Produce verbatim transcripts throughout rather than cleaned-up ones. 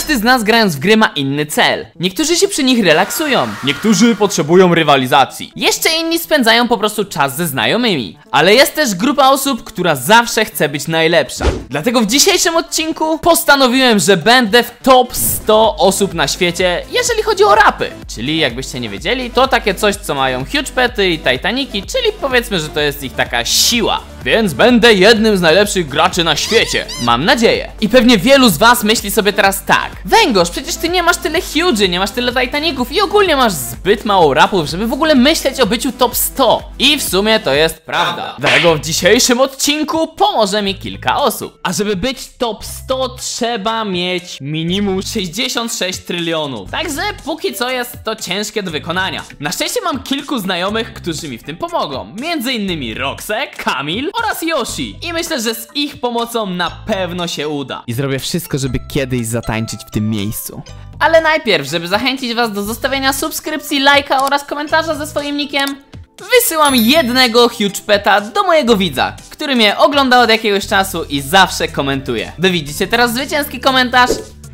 Każdy z nas grając w gry ma inny cel. Niektórzy się przy nich relaksują, niektórzy potrzebują rywalizacji, jeszcze inni spędzają po prostu czas ze znajomymi. Ale jest też grupa osób, która zawsze chce być najlepsza. Dlatego w dzisiejszym odcinku postanowiłem, że będę w top sto osób na świecie, jeżeli chodzi o rapy. Czyli jakbyście nie wiedzieli, to takie coś, co mają HugePety i Titaniki, czyli powiedzmy, że to jest ich taka siła. Więc będę jednym z najlepszych graczy na świecie. Mam nadzieję. I pewnie wielu z was myśli sobie teraz tak: Węgorz, przecież ty nie masz tyle Huge'y, nie masz tyle Titaników i ogólnie masz zbyt mało rapów, żeby w ogóle myśleć o byciu top sto. I w sumie to jest prawda. Dlatego w dzisiejszym odcinku pomoże mi kilka osób. A żeby być top sto, trzeba mieć minimum sześćdziesiąt sześć trylionów. Także póki co jest to ciężkie do wykonania. Na szczęście mam kilku znajomych, którzy mi w tym pomogą. Między innymi Roxek, Kamil oraz Yoshi. I myślę, że z ich pomocą na pewno się uda. I zrobię wszystko, żeby kiedyś zatańczyć w tym miejscu. Ale najpierw, żeby zachęcić was do zostawienia subskrypcji, lajka oraz komentarza ze swoim nickiem, wysyłam jednego HugePeta do mojego widza, który mnie ogląda od jakiegoś czasu i zawsze komentuje. Wy widzicie teraz zwycięski komentarz?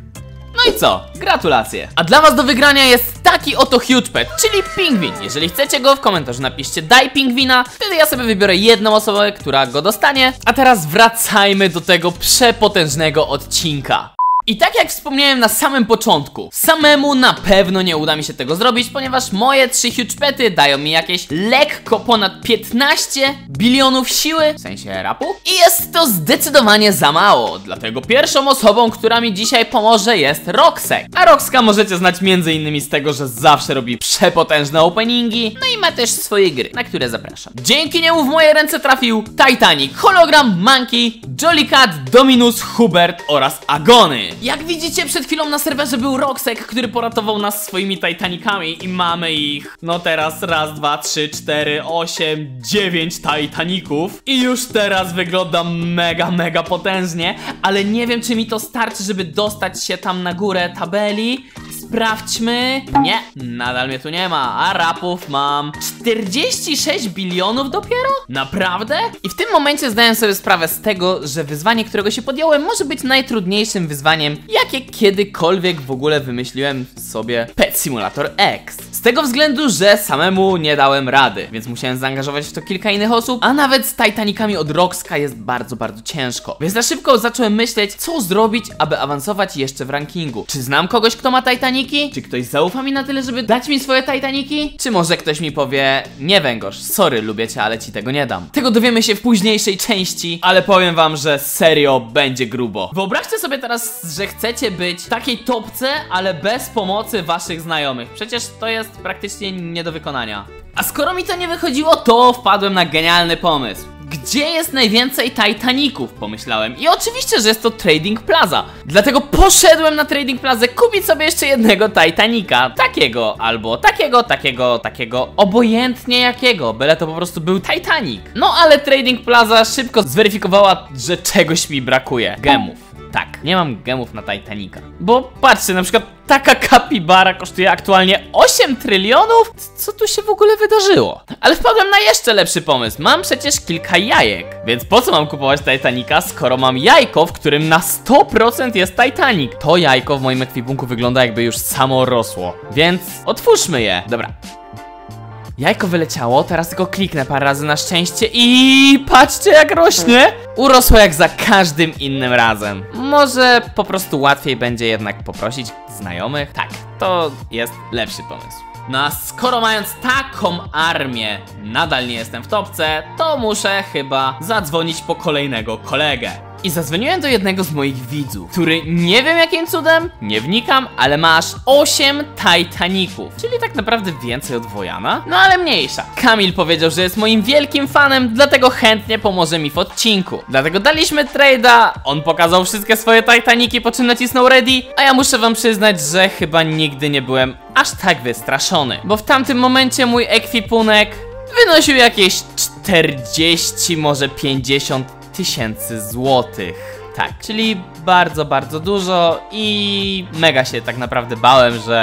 No i co? Gratulacje. A dla was do wygrania jest taki oto HugePet, czyli pingwin. Jeżeli chcecie go, w komentarzu napiszcie daj pingwina, wtedy ja sobie wybiorę jedną osobę, która go dostanie. A teraz wracajmy do tego przepotężnego odcinka. I tak jak wspomniałem na samym początku, samemu na pewno nie uda mi się tego zrobić, ponieważ moje trzy HugePety dają mi jakieś lekko ponad piętnaście bilionów siły, w sensie rapu, i jest to zdecydowanie za mało. Dlatego pierwszą osobą, która mi dzisiaj pomoże, jest Roxek. A Roxka możecie znać między innymi z tego, że zawsze robi przepotężne openingi, no i ma też swoje gry, na które zapraszam. Dzięki niemu w moje ręce trafił Titanic, Hologram, Monkey, Jollycat, Dominus, Hubert oraz Agony. Jak widzicie, przed chwilą na serwerze był Roxek, który poratował nas swoimi Titanikami i mamy ich, no teraz raz, dwa, trzy, cztery, osiem, dziewięć Titaników. I już teraz wyglądam mega, mega potężnie, ale nie wiem, czy mi to starczy, żeby dostać się tam na górę tabeli. Sprawdźmy. Nie, nadal mnie tu nie ma, a rapów mam czterdzieści sześć bilionów dopiero? Naprawdę? I w tym momencie zdałem sobie sprawę z tego, że wyzwanie, którego się podjąłem, może być najtrudniejszym wyzwaniem, jakie kiedykolwiek w ogóle wymyśliłem sobie Pet Simulator X. Z tego względu, że samemu nie dałem rady, więc musiałem zaangażować w to kilka innych osób, a nawet z Titanikami od Roxka jest bardzo, bardzo ciężko. Więc na szybko zacząłem myśleć, co zrobić, aby awansować jeszcze w rankingu. Czy znam kogoś, kto ma Titaniki? Czy ktoś zaufa mi na tyle, żeby dać mi swoje Titaniki? Czy może ktoś mi powie: nie Węgorz, sorry, lubię cię, ale ci tego nie dam. Tego dowiemy się w późniejszej części, ale powiem wam, że serio będzie grubo. Wyobraźcie sobie teraz, że chcecie być w takiej topce, ale bez pomocy waszych znajomych. Przecież to jest praktycznie nie do wykonania. A skoro mi to nie wychodziło, to wpadłem na genialny pomysł. Gdzie jest najwięcej Titaników? Pomyślałem. I oczywiście, że jest to Trading Plaza. Dlatego poszedłem na Trading Plazę kupić sobie jeszcze jednego Titanika. Takiego, albo takiego, takiego, takiego, obojętnie jakiego, byle to po prostu był Titanic. No ale Trading Plaza szybko zweryfikowała, że czegoś mi brakuje. Gemów. Tak, nie mam gemów na Titanica. Bo patrzcie, na przykład taka kapibara kosztuje aktualnie osiem trylionów? Co tu się w ogóle wydarzyło? Ale wpadłem na jeszcze lepszy pomysł. Mam przecież kilka jajek. Więc po co mam kupować Titanica, skoro mam jajko, w którym na sto procent jest Titanic? To jajko w moim ekwipunku wygląda, jakby już samo rosło. Więc otwórzmy je. Dobra. Jajko wyleciało, teraz tylko kliknę parę razy na szczęście i patrzcie, jak rośnie. Urosło jak za każdym innym razem. Może po prostu łatwiej będzie jednak poprosić znajomych? Tak, to jest lepszy pomysł. No a skoro mając taką armię nadal nie jestem w topce, to muszę chyba zadzwonić po kolejnego kolegę. I zadzwoniłem do jednego z moich widzów, który nie wiem jakim cudem, nie wnikam, ale ma aż osiem Titaników. Czyli tak naprawdę więcej od Wojana? No ale mniejsza. Kamil powiedział, że jest moim wielkim fanem, dlatego chętnie pomoże mi w odcinku. Dlatego daliśmy trade'a, on pokazał wszystkie swoje Titaniki, po czym nacisnął ready, a ja muszę wam przyznać, że chyba nigdy nie byłem aż tak wystraszony. Bo w tamtym momencie mój ekwipunek wynosił jakieś czterdzieści, może pięćdziesiąt tysięcy złotych. Tak, czyli bardzo, bardzo dużo i mega się tak naprawdę bałem, że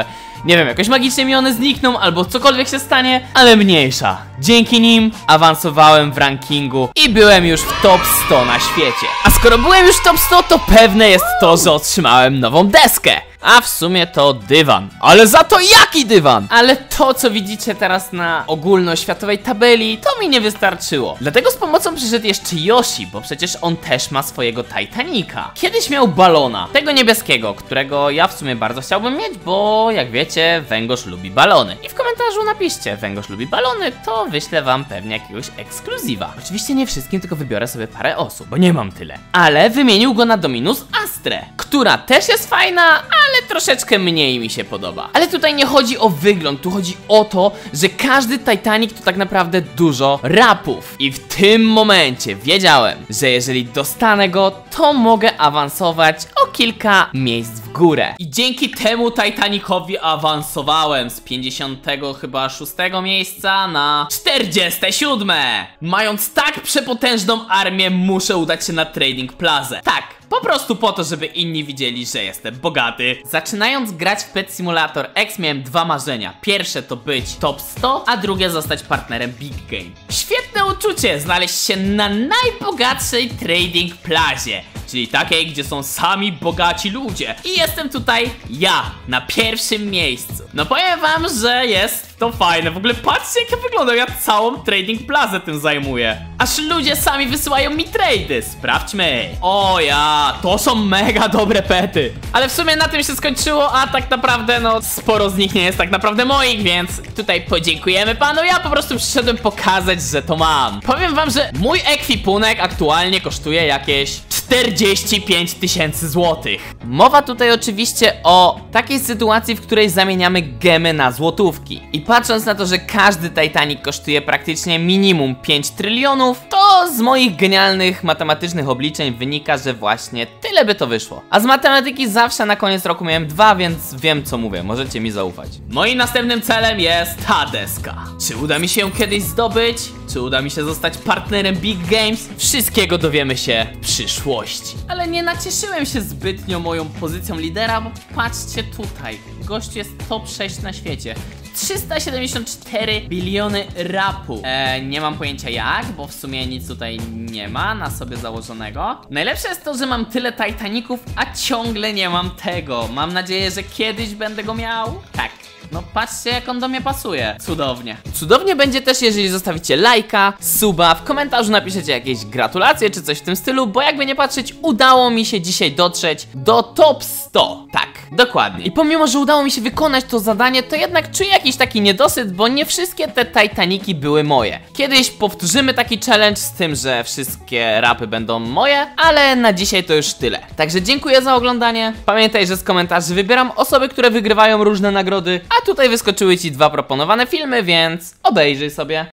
Nie wiem, jakoś magicznie mi one znikną, albo cokolwiek się stanie, ale mniejsza. Dzięki nim awansowałem w rankingu i byłem już w top sto na świecie. A skoro byłem już w top sto, to pewne jest to, że otrzymałem nową deskę. A w sumie to dywan. Ale za to jaki dywan? Ale to, co widzicie teraz na ogólnoświatowej tabeli, to mi nie wystarczyło. Dlatego z pomocą przyszedł jeszcze Yoshi, bo przecież on też ma swojego Titanica. Kiedyś miał balona, tego niebieskiego, którego ja w sumie bardzo chciałbym mieć, bo jak wiecie, Węgorz lubi balony. I w komentarzu napiszcie, Węgorz lubi balony, to wyślę wam pewnie jakiegoś ekskluzywa. Oczywiście nie wszystkim, tylko wybiorę sobie parę osób, bo nie mam tyle. Ale wymienił go na Dominus Astrę, która też jest fajna, ale ale troszeczkę mniej mi się podoba. Ale tutaj nie chodzi o wygląd, tu chodzi o to, że każdy Titanic to tak naprawdę dużo rapów. I w tym momencie wiedziałem, że jeżeli dostanę go, to mogę awansować o kilka miejsc w górę. I dzięki temu Titanicowi awansowałem z pięćdziesiątego chyba szóstego miejsca na czterdzieste siódme. Mając tak przepotężną armię, muszę udać się na Trading Plazę. Tak, po prostu po to, żeby inni widzieli, że jestem bogaty. Zaczynając grać w Pet Simulator X miałem dwa marzenia. Pierwsze to być top sto, a drugie zostać partnerem Big Game. Świetne uczucie znaleźć się na najbogatszej Trading Plazie, czyli takiej, gdzie są sami bogaci ludzie. I jestem tutaj ja, na pierwszym miejscu. No powiem wam, że jest to fajne. W ogóle patrzcie, jak ja wyglądam. Ja całą Trading Plazę tym zajmuję. Aż ludzie sami wysyłają mi trady. Sprawdźmy. O ja, to są mega dobre pety. Ale w sumie na tym się skończyło, a tak naprawdę no sporo z nich nie jest tak naprawdę moich, więc tutaj podziękujemy panu. Ja po prostu przyszedłem pokazać, że to mam. Powiem wam, że mój ekwipunek aktualnie kosztuje jakieś czterdzieści pięć tysięcy złotych. Mowa tutaj oczywiście o takiej sytuacji, w której zamieniamy gemy na złotówki. I patrząc na to, że każdy Titanic kosztuje praktycznie minimum pięć trylionów, to z moich genialnych matematycznych obliczeń wynika, że właśnie tyle by to wyszło. A z matematyki zawsze na koniec roku miałem dwa, więc wiem co mówię, możecie mi zaufać. Moim następnym celem jest ta deska. Czy uda mi się ją kiedyś zdobyć? Czy uda mi się zostać partnerem Big Games? Wszystkiego dowiemy się w przyszłości. Ale nie nacieszyłem się zbytnio moją pozycją lidera, bo patrzcie tutaj. Gościu jest top sześć na świecie. trzysta siedemdziesiąt cztery biliony rapu. Eee, nie mam pojęcia jak, bo w sumie nic tutaj nie ma na sobie założonego. Najlepsze jest to, że mam tyle Titaników, a ciągle nie mam tego. Mam nadzieję, że kiedyś będę go miał. Tak. No patrzcie, jak on do mnie pasuje. Cudownie. Cudownie będzie też, jeżeli zostawicie lajka, suba, w komentarzu napiszecie jakieś gratulacje czy coś w tym stylu, bo jakby nie patrzeć, udało mi się dzisiaj dotrzeć do top sto. Tak, dokładnie. I pomimo, że udało mi się wykonać to zadanie, to jednak czuję jakiś taki niedosyt, bo nie wszystkie te Titaniki były moje. Kiedyś powtórzymy taki challenge z tym, że wszystkie rapy będą moje, ale na dzisiaj to już tyle. Także dziękuję za oglądanie. Pamiętaj, że z komentarzy wybieram osoby, które wygrywają różne nagrody, a tutaj wyskoczyły ci dwa proponowane filmy, więc obejrzyj sobie.